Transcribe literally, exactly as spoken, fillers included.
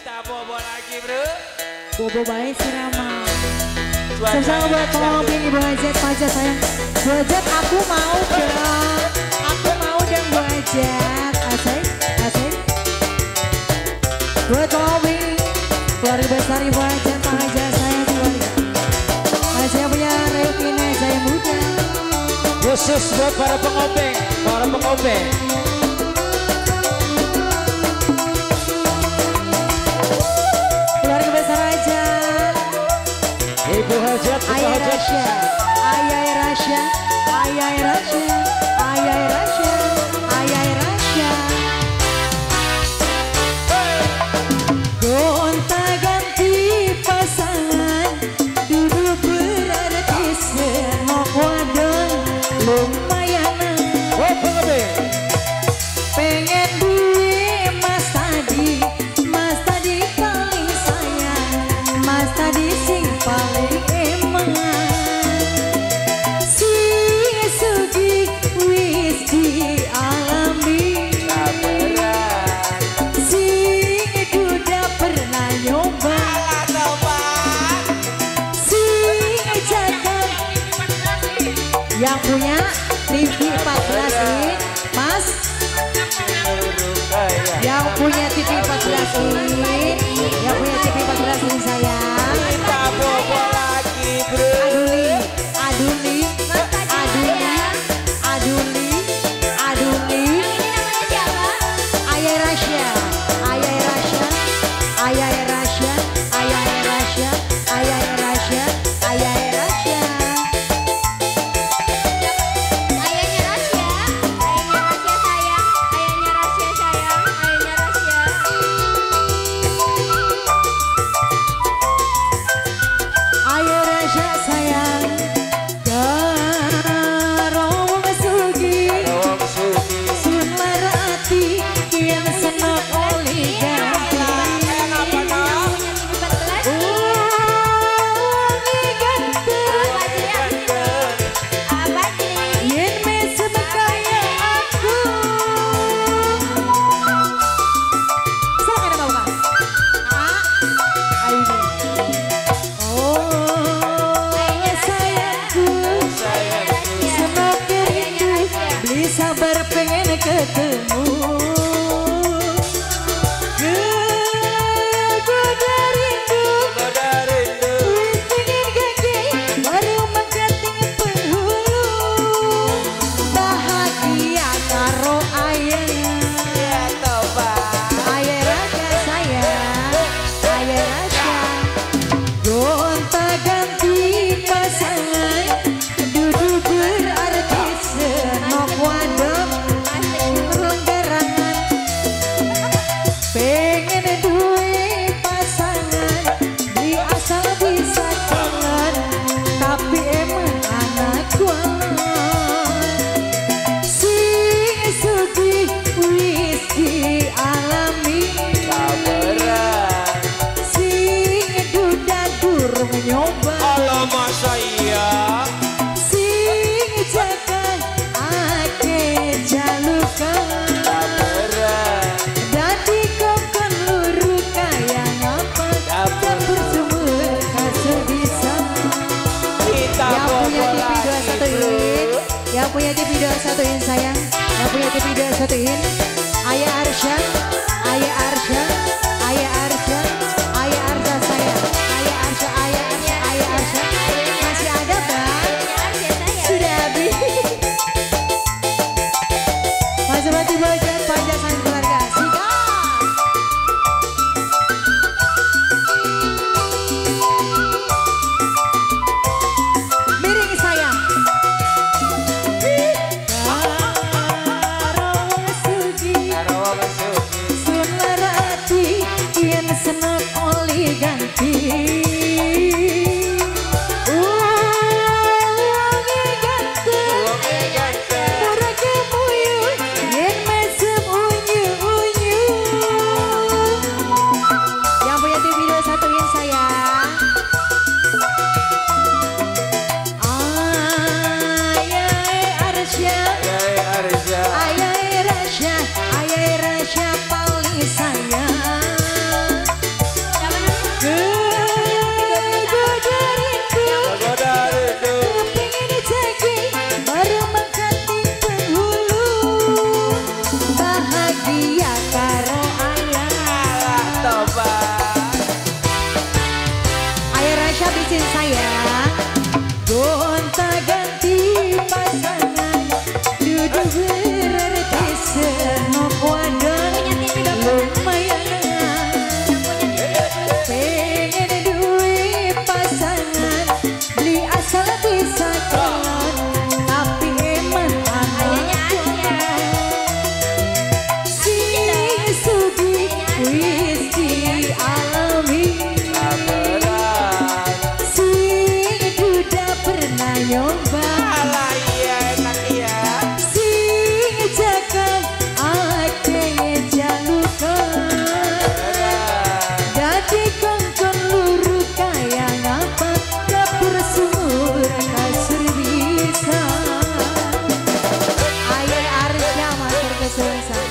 Kita bobo lagi bro. Bobo baik sirama. Sesama buat pengopi Ibu Hajat, Hajat sayang. Bu Hajat aku mau dong. Aku mau dong Bu Hajat. Asik, asik. Buat pengopi keluarga besar Ibu Hajat, Pak Hajat sayang keluarga. Saya punya reukine saya muda. Khusus buat para pengobeng, para pengobeng. Keluarga besar Hajat. Ibu Hajat, Ibu Ayah Hajat. Rasya, Ayah Rasya, Ayah Rasya, Ayah Rasya, Ayah Rasya. Gonta ganti pasangan, duduk berarti senok wadon lumayan. Oh pengobeng. Pengen duit Mas Tadi, Mas Tadi paling sayang, Mas Tadi sing paling emang. Si Sugi wis dialami, si Duda pernah nyoba, si Jagan yang punya T V empat belas ini, Mas. Yang punya T V empat belas ini, yang punya T V empat belas ini sayang. Kita bobo lagi bro. Aduli, Aduli, Aduli, Aduli, Aduli. Ayah Rasya, Ayah Rasya, Ayah Rasya, Ayah Rasya, Ayah Rasya, Ayah Rasya. Ayahnya Rasya, ayahnya Rasya sayang, ayahnya Rasya sayang, ayahnya Rasya. Ayah Rasya sayang, karo wong sugi, Wong sugi. sun larati, kian senok oli ganti. Kenapa nak? Oli ganti, Apa sih? yen mesem kaya aku. Saya ada mau kan? Ah, ayo nih. Oh, sayangku, senok rindu, beli sabar pengen ketemu. Kegoda rindu, Goda rindu. wis pengen gage, baru mengkating penghulu. Bahagia karo ayah. Ya tobat. Ayah Rasya sayang, Ayah Rasya. Gonta ganti pasangan, duduk berarti senok wadon lenggarangan. Pengen duit pasangan, di asal bisa jangan, tapi emang anak kualan. Sing sugi wis dialami, Sabaran. sing duda durung nyoba, Alamak saya. sing jagan ake jalukan. Sabaran. Dadi kokon luru kaya ngapa, dapur sumur kasur bisa. Kita Yang punya bobo T V dua lagi satu bro. in, yang punya T V dua satu in sayang, yang punya T V dua satu in, Ayah Arsya, Ayah Arsya, Ayah Arsya, Ayah Arsya sayang, Ayah Arsya, Ayah Arsya, Ayah Arsya, masih ada bang? Rasya sayang. Sudah habis. Mas Sobat Ibu Hajat, Hajat sayang keluarga, sikat. Miring sayang. Karo wong sugi, Karo wong sugi. sun suwun sayang.